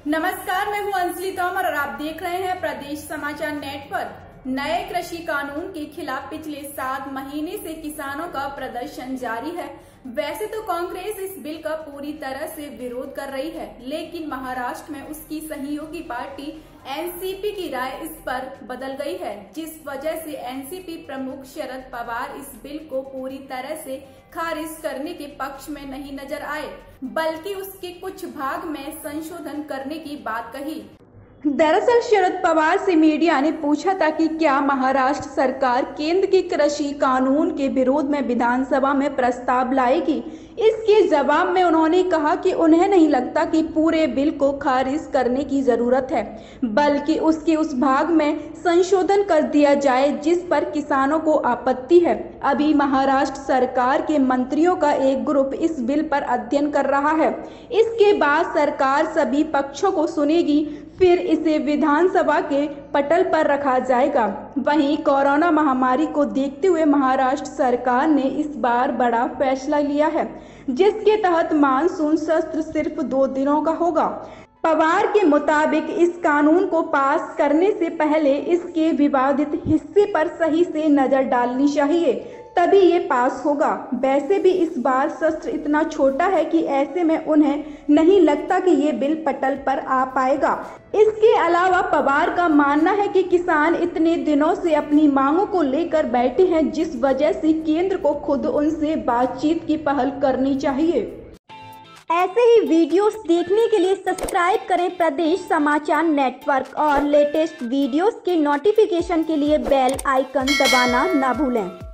नमस्कार, मैं हूं अंजलि तोमर और आप देख रहे हैं प्रदेश समाचार नेटवर्क। नए कृषि कानून के खिलाफ पिछले 7 महीने से किसानों का प्रदर्शन जारी है। वैसे तो कांग्रेस इस बिल का पूरी तरह से विरोध कर रही है, लेकिन महाराष्ट्र में उसकी सहयोगी पार्टी एनसीपी की राय इस पर बदल गई है, जिस वजह से एनसीपी प्रमुख शरद पवार इस बिल को पूरी तरह से खारिज करने के पक्ष में नहीं नजर आए, बल्कि उसके कुछ भाग में संशोधन करने की बात कही। दरअसल शरद पवार से मीडिया ने पूछा था कि क्या महाराष्ट्र सरकार केंद्र के कृषि कानून के विरोध में विधानसभा में प्रस्ताव लाएगी। इसके जवाब में उन्होंने कहा कि उन्हें नहीं लगता कि पूरे बिल को खारिज करने की जरूरत है, बल्कि उसके उस भाग में संशोधन कर दिया जाए जिस पर किसानों को आपत्ति है। अभी महाराष्ट्र सरकार के मंत्रियों का एक ग्रुप इस बिल पर अध्ययन कर रहा है। इसके बाद सरकार सभी पक्षों को सुनेगी, फिर इसे विधानसभा के पटल पर रखा जाएगा। वहीं कोरोना महामारी को देखते हुए महाराष्ट्र सरकार ने इस बार बड़ा फैसला लिया है, जिसके तहत मानसून सत्र सिर्फ 2 दिनों का होगा। पवार के मुताबिक इस कानून को पास करने से पहले इसके विवादित हिस्से पर सही से नजर डालनी चाहिए, तभी ये पास होगा। वैसे भी इस बार सत्र इतना छोटा है कि ऐसे में उन्हें नहीं लगता कि ये बिल पटल पर आ पाएगा। इसके अलावा पवार का मानना है कि किसान इतने दिनों से अपनी मांगों को लेकर बैठे हैं, जिस वजह से केंद्र को खुद उनसे बातचीत की पहल करनी चाहिए। ऐसे ही वीडियोस देखने के लिए सब्सक्राइब करें प्रदेश समाचार नेटवर्क और लेटेस्ट वीडियोस के नोटिफिकेशन के लिए बेल आइकन दबाना ना भूलें।